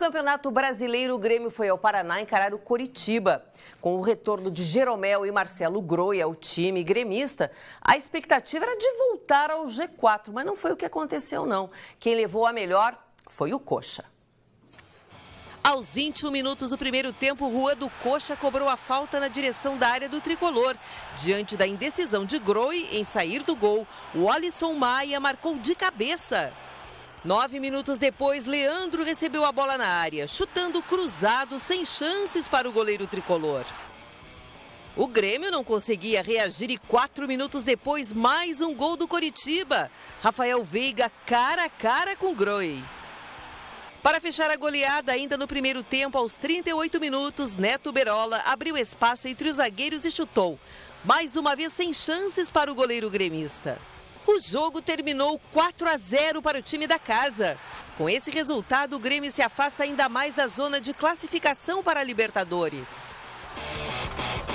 Campeonato Brasileiro, o Grêmio foi ao Paraná encarar o Coritiba. Com o retorno de Jeromel e Marcelo Groi ao time gremista, a expectativa era de voltar ao G4, mas não foi o que aconteceu, não. Quem levou a melhor foi o Coxa. Aos 21 minutos do primeiro tempo, Juan do Coxa cobrou a falta na direção da área do tricolor. Diante da indecisão de Groi em sair do gol, o Alisson Maia marcou de cabeça. 9 minutos depois, Leandro recebeu a bola na área, chutando cruzado, sem chances para o goleiro tricolor. O Grêmio não conseguia reagir e 4 minutos depois, mais um gol do Coritiba. Rafael Veiga cara a cara com Groi. Para fechar a goleada, ainda no primeiro tempo, aos 38 minutos, Neto Berola abriu espaço entre os zagueiros e chutou. Mais uma vez sem chances para o goleiro gremista. O jogo terminou 4-0 para o time da casa. Com esse resultado, o Grêmio se afasta ainda mais da zona de classificação para a Libertadores.